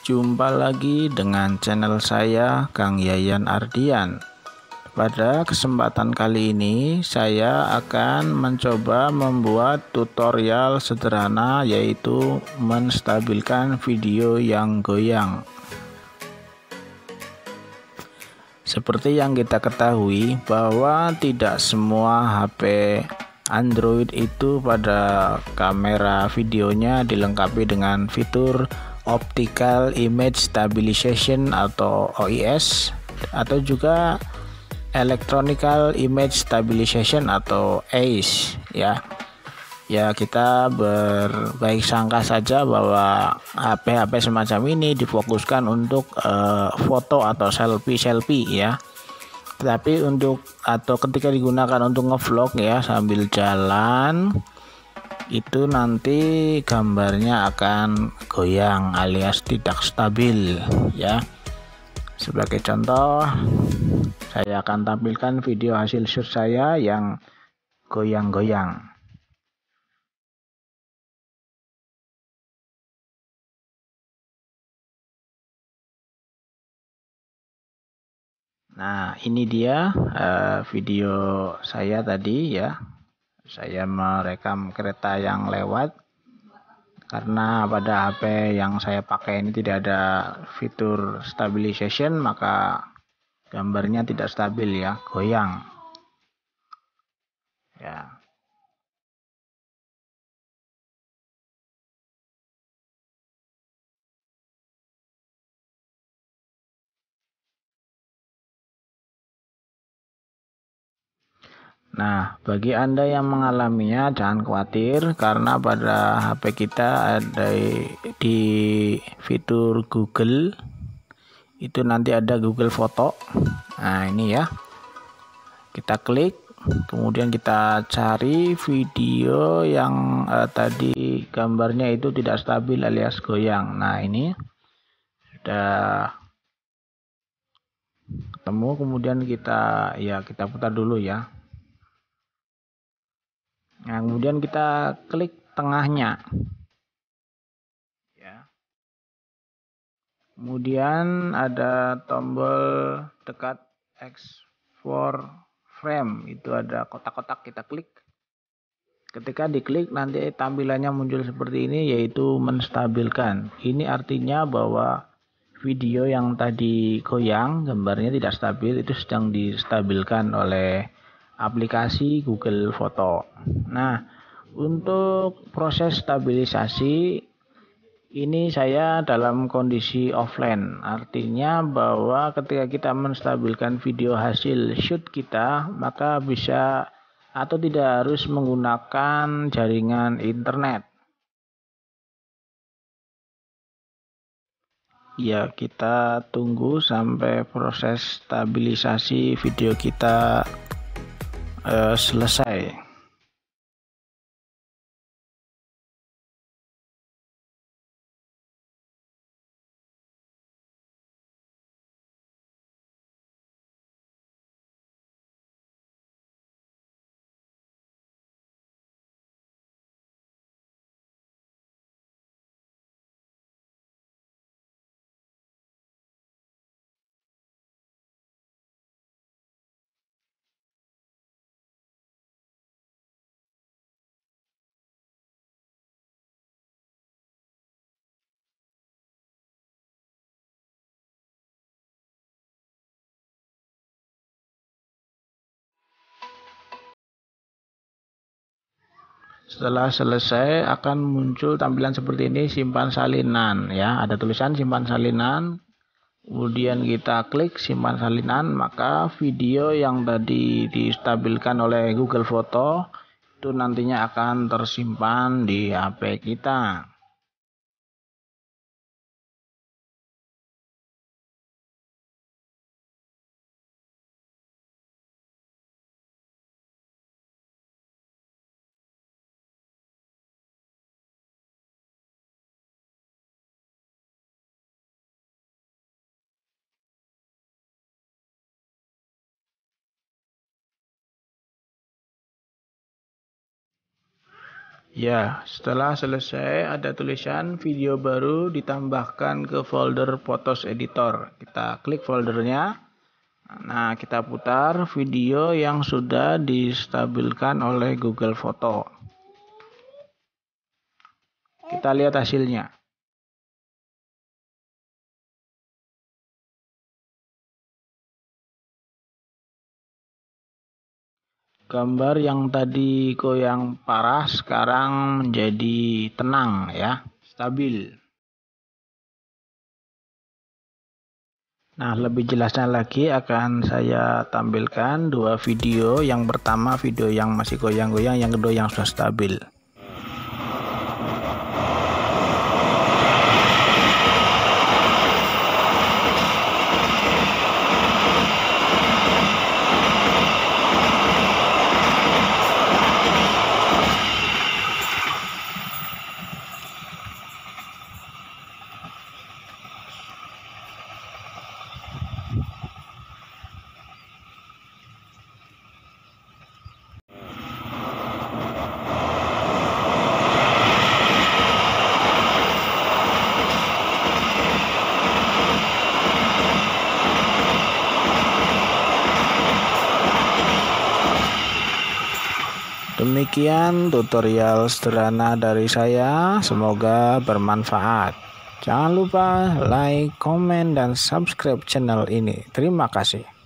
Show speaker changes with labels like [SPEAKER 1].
[SPEAKER 1] Jumpa lagi dengan channel saya, Kang Yayan Ardian. Pada kesempatan kali ini saya akan mencoba membuat tutorial sederhana, yaitu menstabilkan video yang goyang. Seperti yang kita ketahui bahwa tidak semua HP Android itu pada kamera videonya dilengkapi dengan fitur Optical Image Stabilization atau OIS, atau juga Electronical Image Stabilization atau EIS ya. Ya, kita berbaik sangka saja bahwa HP-HP semacam ini difokuskan untuk foto atau selfie ya. Tetapi ketika digunakan untuk ngevlog ya sambil jalan, itu nanti gambarnya akan goyang alias tidak stabil ya. Sebagai contoh, saya akan tampilkan video hasil shoot saya yang goyang-goyang. Nah, ini dia video saya tadi ya. Saya merekam kereta yang lewat. Karena pada HP yang saya pakai ini tidak ada fitur stabilization, maka gambarnya tidak stabil ya, goyang. Ya. Nah, bagi Anda yang mengalaminya jangan khawatir, karena pada HP kita ada di fitur Google itu nanti ada Google Foto. Nah, ini ya. Kita klik, kemudian kita cari video yang tadi gambarnya itu tidak stabil alias goyang. Nah, ini sudah ketemu, kemudian kita putar dulu ya. Nah, kemudian kita klik tengahnya ya. Kemudian ada tombol dekat export frame, itu ada kotak-kotak, kita klik. Ketika diklik nanti tampilannya muncul seperti ini, yaitu menstabilkan. Ini artinya bahwa video yang tadi goyang, gambarnya tidak stabil, itu sedang distabilkan oleh aplikasi Google Foto. Nah, untuk proses stabilisasi ini saya dalam kondisi offline, artinya bahwa ketika kita menstabilkan video hasil shoot kita, maka bisa atau tidak harus menggunakan jaringan internet. Ya, kita tunggu sampai proses stabilisasi video kita selesai. Setelah selesai akan muncul tampilan seperti ini, simpan salinan ya. Ada tulisan simpan salinan. Kemudian kita klik simpan salinan, maka video yang tadi distabilkan oleh Google Foto itu nantinya akan tersimpan di HP kita. Ya, setelah selesai ada tulisan video baru ditambahkan ke folder Photos Editor. Kita klik foldernya. Nah, kita putar video yang sudah distabilkan oleh Google Foto. Kita lihat hasilnya. Gambar yang tadi goyang parah sekarang menjadi tenang ya, stabil. Nah, lebih jelasnya lagi akan saya tampilkan dua video. Yang pertama video yang masih goyang-goyang, yang kedua yang sudah stabil. Demikian tutorial sederhana dari saya, semoga bermanfaat. Jangan lupa like, komen, dan subscribe channel ini. Terima kasih.